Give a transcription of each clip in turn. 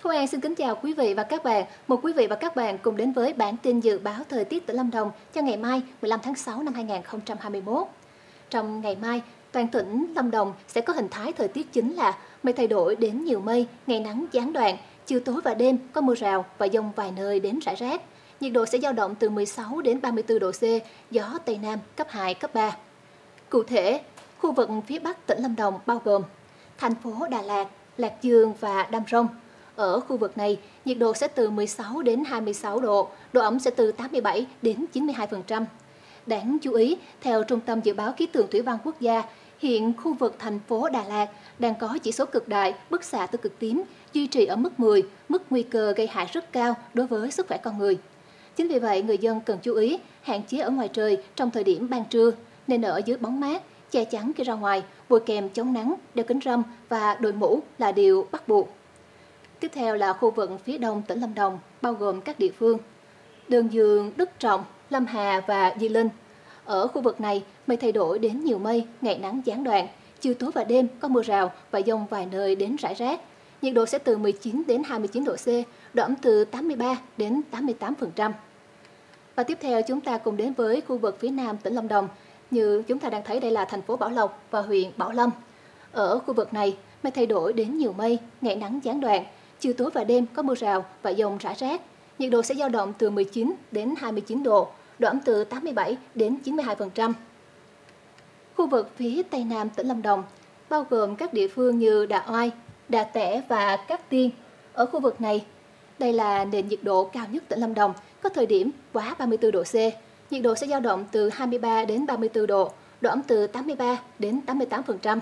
Thu An xin kính chào quý vị và các bạn. Mời quý vị và các bạn cùng đến với bản tin dự báo thời tiết tỉnh Lâm Đồng cho ngày mai 15 tháng 6 năm 2021. Trong ngày mai, toàn tỉnh Lâm Đồng sẽ có hình thái thời tiết chính là mây thay đổi đến nhiều mây, ngày nắng gián đoạn, chiều tối và đêm có mưa rào và dông vài nơi đến rải rác. Nhiệt độ sẽ dao động từ 16 đến 34 độ C, gió Tây Nam cấp 2, cấp 3. Cụ thể, khu vực phía Bắc tỉnh Lâm Đồng bao gồm thành phố Đà Lạt, Lạc Dương và Đam Rông. Ở khu vực này, nhiệt độ sẽ từ 16 đến 26 độ, độ ẩm sẽ từ 87 đến 92%. Đáng chú ý, theo Trung tâm Dự báo Khí tượng Thủy văn Quốc gia, hiện khu vực thành phố Đà Lạt đang có chỉ số cực đại, bức xạ từ cực tím duy trì ở mức 10, mức nguy cơ gây hại rất cao đối với sức khỏe con người. Chính vì vậy, người dân cần chú ý hạn chế ở ngoài trời trong thời điểm ban trưa, nên ở dưới bóng mát, che chắn khi ra ngoài, bôi kem chống nắng, đeo kính râm và đội mũ là điều bắt buộc. Tiếp theo là khu vực phía đông tỉnh Lâm Đồng, bao gồm các địa phương Đơn Dương, Đức Trọng, Lâm Hà và Di Linh. Ở khu vực này, mây thay đổi đến nhiều mây, ngày nắng gián đoạn, chiều tối và đêm có mưa rào và dông vài nơi đến rải rác. Nhiệt độ sẽ từ 19 đến 29 độ C, độ ẩm từ 83 đến 88%. Và tiếp theo chúng ta cùng đến với khu vực phía nam tỉnh Lâm Đồng. Như chúng ta đang thấy đây là thành phố Bảo Lộc và huyện Bảo Lâm. Ở khu vực này, mây thay đổi đến nhiều mây, ngày nắng gián đoạn, chiều tối và đêm có mưa rào và dông rải rác. Nhiệt độ sẽ dao động từ 19 đến 29 độ, độ ẩm từ 87 đến 92%. Khu vực phía tây nam tỉnh Lâm Đồng bao gồm các địa phương như Đạ Oai, Đạ Tẻ và Cát Tiên. Ở khu vực này, đây là nền nhiệt độ cao nhất tỉnh Lâm Đồng, có thời điểm quá 34 độ C. Nhiệt độ sẽ dao động từ 23 đến 34 độ, độ ẩm từ 83 đến 88%.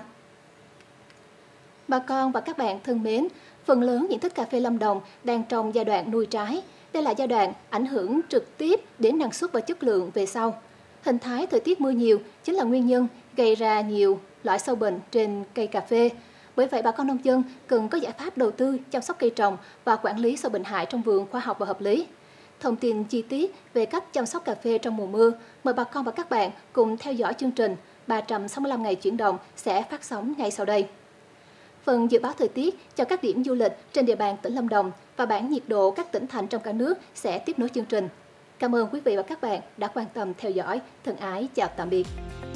Bà con và các bạn thân mến, phần lớn diện tích cà phê Lâm Đồng đang trong giai đoạn nuôi trái. Đây là giai đoạn ảnh hưởng trực tiếp đến năng suất và chất lượng về sau. Hình thái thời tiết mưa nhiều chính là nguyên nhân gây ra nhiều loại sâu bệnh trên cây cà phê. Bởi vậy, bà con nông dân cần có giải pháp đầu tư chăm sóc cây trồng và quản lý sâu bệnh hại trong vườn khoa học và hợp lý. Thông tin chi tiết về cách chăm sóc cà phê trong mùa mưa, mời bà con và các bạn cùng theo dõi chương trình 365 ngày chuyển động sẽ phát sóng ngay sau đây. Phần dự báo thời tiết cho các điểm du lịch trên địa bàn tỉnh Lâm Đồng và bảng nhiệt độ các tỉnh thành trong cả nước sẽ tiếp nối chương trình. Cảm ơn quý vị và các bạn đã quan tâm theo dõi. Thân ái chào tạm biệt.